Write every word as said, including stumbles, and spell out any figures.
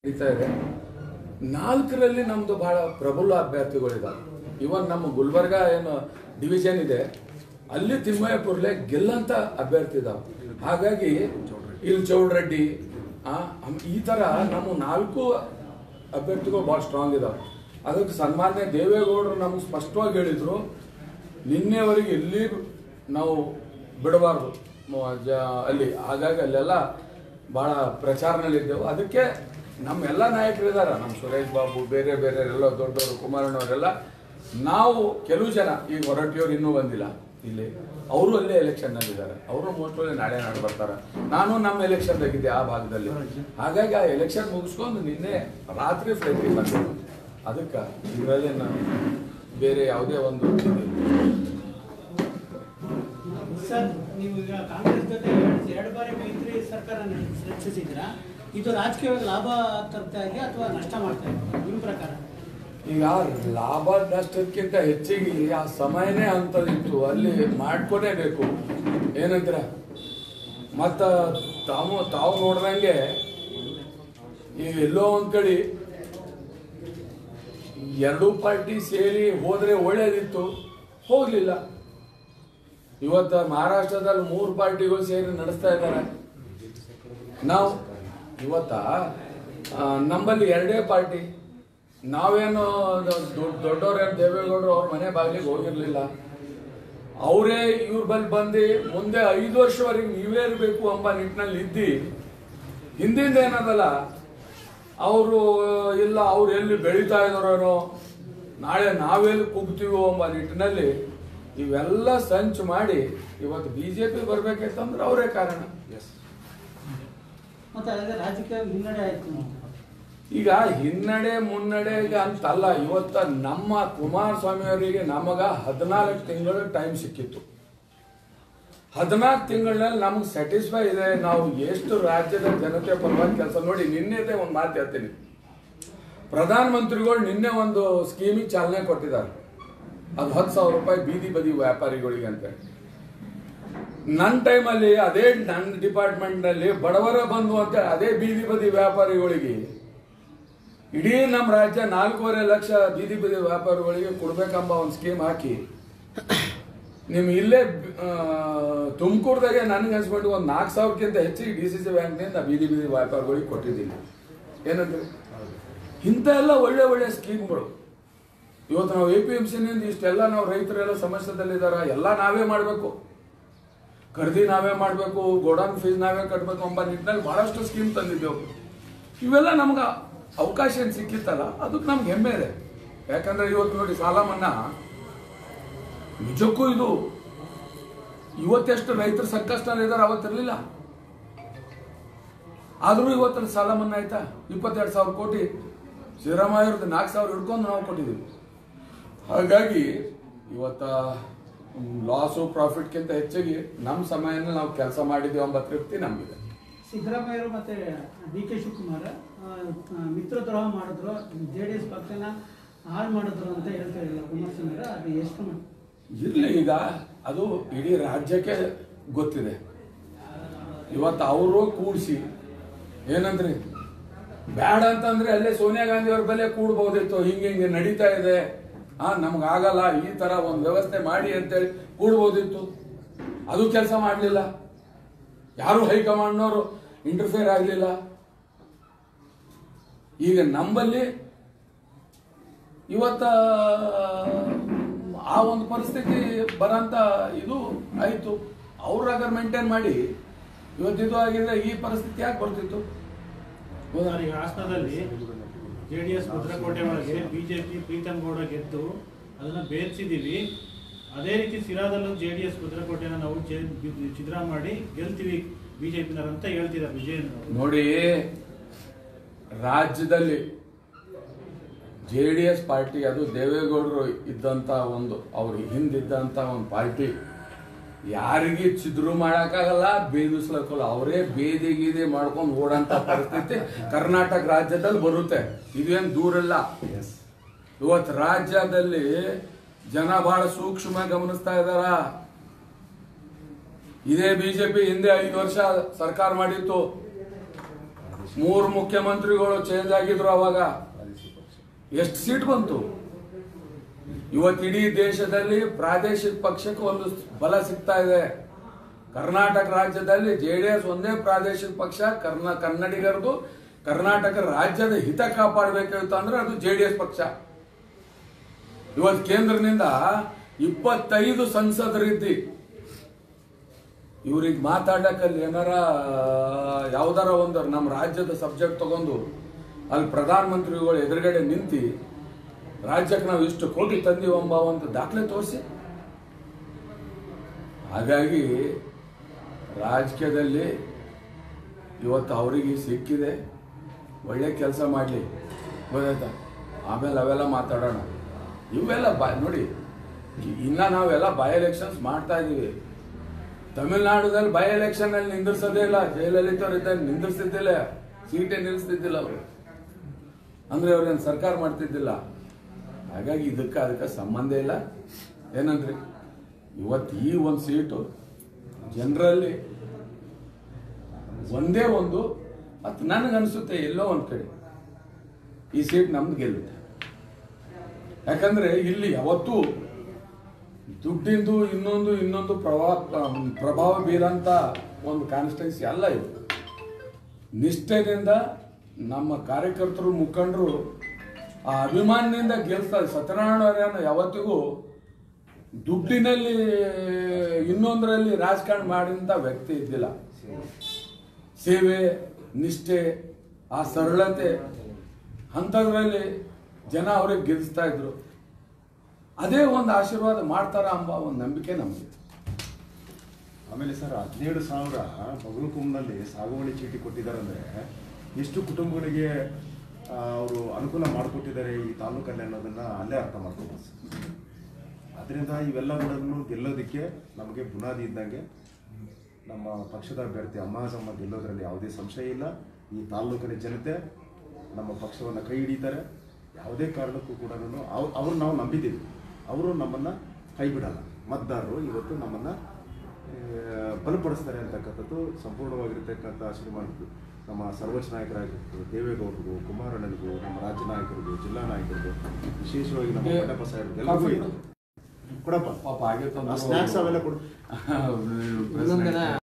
ಇದೆ ನಾಲ್ಕರಲ್ಲಿ ನಮ್ದು ಬಹಳ ಪ್ರಬಲ ಅಭ್ಯರ್ಥಿಗಳಿದಾವೆ. ಇವನ್ ನಮ್ಮ ಗುಲ್ಬರ್ಗ ಏನು ಡಿವಿಷನ್ ಇದೆ ಅಲ್ಲಿ ತಿಮ್ಮಯ್ಯಪುರ್ಲೆ ಗೆಲ್ಲಂತ ಅಭ್ಯರ್ಥಿ ಇದಾವೆ. ಹಾಗಾಗಿ ಇಲ್ಲಿ ಚೌಡ್ರೆಡ್ಡಿ ಈ ತರ ನಮ್ಮ ನಾಲ್ಕು ಅಭ್ಯರ್ಥಿಗಳು ಬಹಳ ಸ್ಟ್ರಾಂಗ್ ಇದಾವೆ. ಅದಕ್ಕೆ ಸನ್ಮಾನ್ಯ ದೇವೇಗೌಡರು ನಮ್ಗೆ ಸ್ಪಷ್ಟವಾಗಿ ಹೇಳಿದ್ರು, ನಿನ್ನೆವರೆಗೆ ಎಲ್ಲಿ ನಾವು ಬಿಡಬಾರ್ದು ಅಲ್ಲಿ. ಹಾಗಾಗಿ ಅಲ್ಲೆಲ್ಲ ಬಹಳ ಪ್ರಚಾರನಲ್ಲಿದ್ದೆವು. ಅದಕ್ಕೆ ನಮ್ಮೆಲ್ಲ ನಾಯಕರು ಇದ್ದಾರೆ, ನಮ್ಮ ಸುರೇಶ್ ಬಾಬು, ಬೇರೆ ಬೇರೆ ಎಲ್ಲ ದೊಡ್ಡವರು, ಕುಮಾರಣ್ಣವರೆಲ್ಲ. ನಾವು ಕೆಲವು ಜನ ಈಗ ಹೊರಟಿಯವ್ರು ಇನ್ನೂ ಬಂದಿಲ್ಲ ಇಲ್ಲಿ, ಅವರು ಅಲ್ಲೇ ಎಲೆಕ್ಷನ್ನಲ್ಲಿದ್ದಾರೆ. ಅವರು ಮೋಸ್ಟ್ಲಿ ನಾಳೆ ನಾಡು ಬರ್ತಾರೆ. ನಾನು ನಮ್ಮ ಎಲೆಕ್ಷನ್ದಾಗಿದ್ದೆ ಆ ಭಾಗದಲ್ಲಿ. ಹಾಗಾಗಿ ಆ ಎಲೆಕ್ಷನ್ ಮುಗಿಸ್ಕೊಂಡು ನಿನ್ನೆ ರಾತ್ರಿ ಫ್ಲೈಟ್ಗೆ ಬಂದೆ. ಅದಕ್ಕೆ ಇದರಲ್ಲಿ ನಾನು ಬೇರೆ ಯಾವುದೇ ಒಂದು ಸರ್, ನೀವು ಈಗ ಕಾಂಗ್ರೆಸ್ ಜೊತೆ ಎರಡು ಬಾರಿ ಮೈತ್ರಿ ಸರ್ಕಾರ ರಚಿಸಿದ್ದೀರಾ. ಇದು ರಾಜಕೀಯವಾಗಿ ಲಾಭ ತರ್ತಾ ಇದೆಯಾ ಅಥವಾ ನಷ್ಟ ಮಾಡ್ತಾ ಇದೆಯಾ ನಿಮ್ಮ ಪ್ರಕಾರ? ಈಗ ಲಾಭ ನಷ್ಟಕ್ಕಿಂತ ಹೆಚ್ಚಿಗೆ ಆ ಸಮಯನೇ ಅಂತದಿತ್ತು, ಅಲ್ಲಿ ಮಾಡ್ಕೊನೇಬೇಕು. ಏನಂತೀರ? ಮತ್ತ ತಾವು ತಾವು ನೋಡ್ದಂಗೆ ಈಗ ಎಲ್ಲೋ ಒಂದ್ ಕಡೆ ಎರಡೂ ಪಾರ್ಟಿ ಸೇರಿ ಹೋದ್ರೆ ಒಳ್ಳೇದಿತ್ತು, ಹೋಗ್ಲಿಲ್ಲ. ಇವತ್ತ ಮಹಾರಾಷ್ಟ್ರದಲ್ಲಿ ಮೂರು ಪಾರ್ಟಿಗಳು ಸೇರಿ ನಡೆಸ್ತಾ ಇದ್ದಾರೆ. ನಾವು ಇವತ್ತ ನಮ್ಮಲ್ಲಿ ಎರಡೇ ಪಾರ್ಟಿ. ನಾವೇನು ದೊಡ್ಡವ್ರೇನು ದೇವೇಗೌಡರು ಅವ್ರ ಮನೆ ಬಾಗಿಲಿಗೆ ಹೋಗಿರ್ಲಿಲ್ಲ. ಅವರೇ ಇವ್ರ ಬಲ್ಲಿ ಬಂದು ಮುಂದೆ ಐದು ವರ್ಷವರೆಗೆ ನೀವೇ ಇರಬೇಕು ಎಂಬ ನಿಟ್ಟಿನಲ್ಲಿ ಇದ್ದಿ, ಹಿಂದಿಂದ ಏನದಲ್ಲ ಅವರು ಇಲ್ಲ ಅವ್ರು ಎಲ್ಲಿ ಬೆಳೀತಾ ಇದ್ದಾರೋ, ನಾಳೆ ನಾವೆಲ್ಲಿ ಕುಗ್ತೀವೋ ಎಂಬ ನಿಟ್ಟಿನಲ್ಲಿ ಇವೆಲ್ಲ ಸಂಚು ಮಾಡಿ ಇವತ್ತು ಬಿಜೆಪಿ ಬರ್ಬೇಕಂತಂದ್ರೆ ಅವರೇ ಕಾರಣ. ರಾಜಕೀಯ ಮುನ್ನಡೆ ಆಯ್ತು. ಈಗ ಹಿನ್ನಡೆ ಮುನ್ನಡೆಗೆ ಅಂತಲ್ಲ, ಇವತ್ತ ನಮ್ಮ ಕುಮಾರಸ್ವಾಮಿ ಅವರಿಗೆ ನಮಗ ಹದಿನಾಲ್ಕು ತಿಂಗಳು ಟೈಮ್ ಸಿಕ್ಕಿತ್ತು. ಹದಿನಾಲ್ಕು ತಿಂಗಳಲ್ಲಿ ನಮ್ಗೆ ಸ್ಯಾಟಿಸ್ಫೈ ಇದೆ. ನಾವು ಎಷ್ಟು ರಾಜ್ಯದ ಜನತೆ ಪರವಾಗಿ ಕೆಲಸ ನೋಡಿ. ನಿನ್ನೆದೇ ಒಂದು ಮಾತು ಹೇಳ್ತೀನಿ, ಪ್ರಧಾನ ಮಂತ್ರಿಗಳು ನಿನ್ನೆ ಒಂದು ಸ್ಕೀಮಿಗೆ ಚಾಲನೆ ಕೊಟ್ಟಿದ್ದಾರೆ. ಅದು ಹತ್ತು ಸಾವಿರ ರೂಪಾಯಿ ಬೀದಿ ಬದಿ ವ್ಯಾಪಾರಿಗಳಿಗೆ ಅಂತ. ನನ್ನ ಟೈಮಲ್ಲಿ ಅದೇ ನನ್ನ ಡಿಪಾರ್ಟ್ಮೆಂಟ್ ನಲ್ಲಿ ಬಡವರ ಬಂಧು ಅಂತ ಅದೇ ಬೀದಿ ಬದಿ ವ್ಯಾಪಾರಿಗಳಿಗೆ ಇಡೀ ನಮ್ಮ ರಾಜ್ಯ ನಾಲ್ಕೂವರೆ ಲಕ್ಷ ಬೀದಿ ಬದಿ ವ್ಯಾಪಾರಿಗಳಿಗೆ ಕೊಡ್ಬೇಕಂಬ ಒಂದು ಸ್ಕೀಮ್ ಹಾಕಿ, ನಿಮ್ ಇಲ್ಲೇ ತುಮಕೂರ್ದಾಗೆ ನನಗೆ ಅನ್ಸ್ಬಿಟ್ಟು ಒಂದು ನಾಲ್ಕು ಸಾವಿರಕ್ಕಿಂತ ಹೆಚ್ಚಿಗೆ ಡಿ ಸಿ ಸಿ ಬ್ಯಾಂಕ್ನಿಂದ ಬೀದಿ ಬೀದಿ ವ್ಯಾಪಾರಿಗಳಿಗೆ ಕೊಟ್ಟಿದ್ದೀನಿ. ಏನಂದ್ರೆ ಇಂಥ ಎಲ್ಲ ಒಳ್ಳೆ ಒಳ್ಳೆ ಸ್ಕೀಮ್ಗಳು ಇವತ್ತು ನಾವು ಎ ಪಿ ಎಂ ಸಿನಿಂದ ಇಷ್ಟೆಲ್ಲ ನಾವು ರೈತರೆಲ್ಲ ಸಮಸ್ಯೆದಲ್ಲಿದ್ದಾರ. ಎಲ್ಲ ನಾವೇ ಮಾಡಬೇಕು, ಖರೀದಿ ನಾವೇ ಮಾಡಬೇಕು, ಗೋಡೌನ್ ಫೀಸ್ ನಾವೇ ಕಟ್ಟಬೇಕು ಎಂಬ ನಿಟ್ಟಿನಲ್ಲಿ ಬಹಳಷ್ಟು ಸ್ಕೀಮ್ ತಂದಿದ್ದೆವು. ಇವೆಲ್ಲ ನಮ್ಗೆ ಅವಕಾಶ ಏನು ಸಿಕ್ಕಿತ್ತಲ್ಲ, ಅದಕ್ಕೆ ನಮ್ಗೆ ಹೆಮ್ಮೆ ಇದೆ. ಯಾಕಂದ್ರೆ ಇವತ್ತು ನೋಡಿ ಸಾಲ ಮನ್ನಾ ನಿಜಕ್ಕೂ ಇದು ಇವತ್ತೆಷ್ಟು ರೈತರು ಸಂಕಷ್ಟದಲ್ಲಿದ್ದಾರೆ ಅವತ್ತಿರಲಿಲ್ಲ. ಆದ್ರೂ ಇವತ್ತು ಸಾಲ ಮನ್ನಾ ಆಯ್ತಾ? ಇಪ್ಪತ್ತೆರಡು ಸಾವಿರ ಕೋಟಿ ಸಿದ್ದರಾಮಯ್ಯವ್ರದ್ದು ನಾಲ್ಕು ಸಾವಿರ ಹಿಡ್ಕೊಂಡು ನಾವು ಕೊಟ್ಟಿದ್ದೀವಿ. ಹಾಗಾಗಿ ಇವತ್ತ ಲಾಸು ಪ್ರಾಫಿಟ್ಗಿಂತ ಹೆಚ್ಚಿಗೆ ನಮ್ಮ ಸಮಯದಲ್ಲಿ ನಾವು ಕೆಲಸ ಮಾಡಿದ್ದೀವಿ ಎಂಬ ತೃಪ್ತಿ ನಮಗಿದೆ. ಸಿದ್ದರಾಮಯ್ಯರು ಮತ್ತೆ ಡಿ ಕೆ ಶಿವಕುಮಾರ್ ಮಿತ್ರದ್ರೋಹ ಮಾಡಿದ್ರು, ಜೆ ಡಿ ಎಸ್ ಪಕ್ಷನ ಹಾಳು ಮಾಡಿದ್ರು ಅಂತ ಹೇಳ್ತಾ ಇರಲಿಲ್ಲ ಕುಮಾರಸ್ವಾಮಿ. ಅದು ಎಷ್ಟು ಇರ್ಲಿ, ಈಗ ಅದು ಇಡೀ ರಾಜ್ಯಕ್ಕೆ ಗೊತ್ತಿದೆ. ಇವತ್ತು ಅವರು ಕೂಡಿಸಿ ಏನಂದ್ರಿ ಬ್ಯಾಡ ಅಂತಂದ್ರೆ ಅಲ್ಲೇ ಸೋನಿಯಾ ಗಾಂಧಿ ಅವ್ರ ಬೆಲೆ ಕೂಡ್ಬಹುದಿತ್ತು. ಹಿಂಗೆ ಹಿಂಗೆ ನಡೀತಾ ಇದೆ, ಆ ನಮ್ಗಾಗಲ್ಲ, ಈ ತರ ಒಂದು ವ್ಯವಸ್ಥೆ ಮಾಡಿ ಅಂತೇಳಿ ಕೂಡ್ಬೋದಿತ್ತು. ಅದು ಕೆಲಸ ಮಾಡಲಿಲ್ಲ. ಯಾರು ಹೈಕಮಾಂಡ್ನವರು ಇಂಟರ್ಫಿಯರ್ ಆಗಲಿಲ್ಲ. ಈಗ ನಮ್ಮಲ್ಲಿ ಇವತ್ತ ಆ ಒಂದು ಪರಿಸ್ಥಿತಿ ಬರಂತ ಇದು ಆಯ್ತು. ಅವ್ರಾಗ ಮೇಂಟೈನ್ ಮಾಡಿ ಇವತ್ತಿದು ಆಗಿದ್ರೆ ಈ ಪರಿಸ್ಥಿತಿ ಯಾಕೆ ಬರ್ತಿತ್ತು? ಈಗ ಹಾಸನದಲ್ಲಿ ಜೆಡಿಎಸ್ ಭದ್ರಕೋಟೆ ಒಳಗೆ ಬಿಜೆಪಿ ಪ್ರೀತಮ್ ಗೌಡ ಗೆದ್ದು ಅದನ್ನ ಬೇರ್ಸಿದೀವಿ. ಅದೇ ರೀತಿ ಸಿರಾದಲ್ಲೂ ಜೆಡಿಎಸ್ ಭದ್ರಕೋಟೆನ ನಾವು ಛಿದ್ರ ಮಾಡಿ ಗೆಲ್ತೀವಿ ಬಿಜೆಪಿನವರು ಅಂತ ಹೇಳ್ತಿದ್ದಾರೆ ವಿಜಯನ್. ನೋಡಿ, ರಾಜ್ಯದಲ್ಲಿ ಜೆಡಿಎಸ್ ಪಾರ್ಟಿ ಅದು ದೇವೇಗೌಡರು ಇದ್ದಂತ ಒಂದು ಅವ್ರ ಹಿಂದಿದ್ದಂತ ಒಂದು ಪಾರ್ಟಿ ಯಾರಿಗೆ ಛಿದ್ರು ಮಾಡಕ್ಕಾಗಲ್ಲ, ಬೇದಿಸ್ಲಕ್ಕಲ್ಲ. ಅವರೇ ಬೇದಿ ಗೀದಿ ಮಾಡ್ಕೊಂಡು ಓಡಂತ ಪರಿಸ್ಥಿತಿ ಕರ್ನಾಟಕ ರಾಜ್ಯದಲ್ಲಿ ಬರುತ್ತೆ. ಇದೇನು ದೂರಲ್ಲ. ಇವತ್ತು ರಾಜ್ಯದಲ್ಲಿ ಜನ ಬಹಳ ಸೂಕ್ಷ್ಮ ಗಮನಿಸ್ತಾ ಇದಾರ. ಇದೇ ಬಿಜೆಪಿ ಹಿಂದೆ ಐದು ವರ್ಷ ಸರ್ಕಾರ ಮಾಡಿತ್ತು. ಮೂರು ಮುಖ್ಯಮಂತ್ರಿಗಳು ಚೇಂಜ್ ಆಗಿದ್ರು ಅವಾಗ ಎಷ್ಟು ಸೀಟ್ ಬಂತು? ಇವತ್ತು ಇಡೀ ದೇಶದಲ್ಲಿ ಪ್ರಾದೇಶಿಕ ಪಕ್ಷಕ್ಕೆ ಒಂದು ಬಲ ಸಿಗ್ತಾ ಇದೆ. ಕರ್ನಾಟಕ ರಾಜ್ಯದಲ್ಲಿ ಜೆಡಿಎಸ್ ಒಂದೇ ಪ್ರಾದೇಶಿಕ ಪಕ್ಷ. ಕರ್ನಾ ಕನ್ನಡಿಗರದು ಕರ್ನಾಟಕ ರಾಜ್ಯದ ಹಿತ ಕಾಪಾಡಬೇಕಾಗಿತ್ತು ಅಂದ್ರೆ ಅದು ಜೆಡಿಎಸ್ ಪಕ್ಷ. ಇವತ್ತು ಕೇಂದ್ರದಿಂದ ಇಪ್ಪತ್ತೈದು ಸಂಸದರಿದ್ದಿ ಇವ್ರಿಗೆ ಮಾತಾಡಕ್ಕಲ್ಲಿ ಏನಾರ ಯಾವ್ದಾರ ಒಂದು ನಮ್ಮ ರಾಜ್ಯದ ಸಬ್ಜೆಕ್ಟ್ ತಗೊಂಡು ಅಲ್ಲಿ ಪ್ರಧಾನ ಮಂತ್ರಿಗಳು ಎದುರುಗಡೆ ನಿಂತು ರಾಜ್ಯಕ್ಕೆ ನಾವು ಇಷ್ಟು ಕೋಟಿ ತಂದೀವಂಬ ಒಂದು ದಾಖಲೆ ತೋರಿಸಿ. ಹಾಗಾಗಿ ರಾಜಕೀಯದಲ್ಲಿ ಇವತ್ತು ಅವರಿಗೆ ಸಿಕ್ಕಿದೆ, ಒಳ್ಳೆ ಕೆಲಸ ಮಾಡಲಿ, ಗೊತ್ತಾಯ್ತಾ? ಆಮೇಲೆ ಅವೆಲ್ಲ ಮಾತಾಡೋಣ. ಇವೆಲ್ಲ ಬಾ ನೋಡಿ, ಇನ್ನ ನಾವೆಲ್ಲ ಬೈ ಎಲೆಕ್ಷನ್ಸ್ ಮಾಡ್ತಾ ಇದೀವಿ. ತಮಿಳುನಾಡುದಲ್ಲಿ ಬೈ ಎಲೆಕ್ಷನ್ ಅಲ್ಲಿ ನಿಂದಿರ್ಸೋದೇ ಇಲ್ಲ. ಜಯಲಲಿತಾ ಅವ್ರ ಇದ್ದಾಗ ನಿಂದಿರ್ಸಿದ್ದಿಲ್ಲ, ಸೀಟೇ ನಿಲ್ಲಿಸ್ತಿದ್ದಿಲ್ಲ ಅವರು. ಅಂದ್ರೆ ಅವ್ರೇನು ಸರ್ಕಾರ ಮಾಡ್ತಿದ್ದಿಲ್ಲ. ಹಾಗಾಗಿ ಇದಕ್ಕೆ ಅದಕ್ಕೆ ಸಂಬಂಧ ಇಲ್ಲ. ಏನಂದ್ರಿ ಇವತ್ತು ಈ ಒಂದು ಸೀಟು ಜನರಲ್ಲಿ ಒಂದೇ ಒಂದು ಅದು ನನಗನ್ಸುತ್ತೆ ಎಲ್ಲೋ ಒಂದ್ ಕಡೆ ಈ ಸೀಟ್ ನಮ್ದು ಗೆಲ್ಲುತ್ತೆ. ಯಾಕಂದ್ರೆ ಇಲ್ಲಿ ಯಾವತ್ತೂ ದುಡ್ಡಿಂದು ಇನ್ನೊಂದು ಇನ್ನೊಂದು ಪ್ರಭಾವ ಪ್ರಭಾವ ಬೀರಂತ ಒಂದು ಕಾನ್ಸ್ಟಿಟ್ಯೂನ್ಸಿ ಅಲ್ಲ ಇದು. ನಿಷ್ಠೆಯಿಂದ ನಮ್ಮ ಕಾರ್ಯಕರ್ತರು ಮುಖಂಡರು ಆ ಅಭಿಮಾನದಿಂದ ಗೆಲ್ತಾರೆ. ಸತ್ಯನಾರಾಯಣ ಯಾವತ್ತಿಗೂ ದುಡ್ಡಿನಲ್ಲಿ ಇನ್ನೊಂದರಲ್ಲಿ ರಾಜಕಾರಣ ಮಾಡಿದಂಥ ವ್ಯಕ್ತಿ ಇದ್ದಿಲ್ಲ. ಸೇವೆ, ನಿಷ್ಠೆ, ಆ ಸರಳತೆ ಅಂಥದ್ರಲ್ಲಿ ಜನ ಅವ್ರಿಗೆ ಗೆಲ್ಲಿಸ್ತಾ ಇದ್ರು. ಅದೇ ಒಂದು ಆಶೀರ್ವಾದ ಮಾಡ್ತಾರ ಎಂಬ ಒಂದು ನಂಬಿಕೆ ನಮಗೆ. ಆಮೇಲೆ ಸರ್, ಹದಿನೇಳು ಸಾವಿರ ಬಗಲುಕುಂಬ್ನಲ್ಲಿ ಸಾಗುವಳಿ ಚೀಟಿ ಕೊಟ್ಟಿದ್ದಾರೆ ಅಂದರೆ ಎಷ್ಟು ಕುಟುಂಬಗಳಿಗೆ ಅವರು ಅನುಕೂಲ ಮಾಡಿಕೊಟ್ಟಿದ್ದಾರೆ ಈ ತಾಲೂಕಲ್ಲಿ ಅನ್ನೋದನ್ನ ಅಲ್ಲೇ ಅರ್ಥ ಮಾಡ್ಕೋಬೋದು. ಅದರಿಂದ ಇವೆಲ್ಲಗಳನ್ನು ಗೆಲ್ಲೋದಕ್ಕೆ ನಮಗೆ ಬುನಾದಿ ಇದ್ದಂಗೆ. ನಮ್ಮ ಪಕ್ಷದ ಅಭ್ಯರ್ಥಿ ಅಮ್ಮಾಜಮ್ಮ ಗೆಲ್ಲೋದ್ರಲ್ಲಿ ಯಾವುದೇ ಸಂಶಯ ಇಲ್ಲ. ಈ ತಾಲೂಕಿನ ಜನತೆ ನಮ್ಮ ಪಕ್ಷವನ್ನು ಕೈ ಹಿಡಿತಾರೆ. ಯಾವುದೇ ಕಾರಣಕ್ಕೂ ಕೂಡ ಅವ್ರು ನಾವು ನಂಬಿದ್ದೀವಿ, ಅವರು ನಮ್ಮನ್ನು ಕೈ ಬಿಡಲ್ಲ. ಮತದಾರರು ಇವತ್ತು ನಮ್ಮನ್ನು ಬಲಪಡಿಸ್ತಾರೆ ಅಂತಕ್ಕಂಥದ್ದು ಸಂಪೂರ್ಣವಾಗಿರ್ತಕ್ಕಂಥ ಶ್ರೀಮಾನ್ ನಮ್ಮ ಸರ್ವೋಚ್ಚ ನಾಯಕರಾಗಿರ್ಬೋದು, ದೇವೇಗೌಡರಿಗೂ, ಕುಮಾರಣ್ಣನಿಗೂ, ನಮ್ಮ ರಾಜ್ಯ ನಾಯಕರಿಗೂ, ಜಿಲ್ಲಾ ನಾಯಕರಿಗೂ, ವಿಶೇಷವಾಗಿ ನಮ್ಮ ಕಡಪ ಸಾಹೇಬ್ರಿಗೆ ಎಲ್ಲರಿಗೂ ಕೊಡಪ್ಪ. ಪಾಪ ಹಾಗೆ ಸ್ನ್ಯಾಕ್ಸ್ ಅವೆಲ್ಲ ಕೊಡು.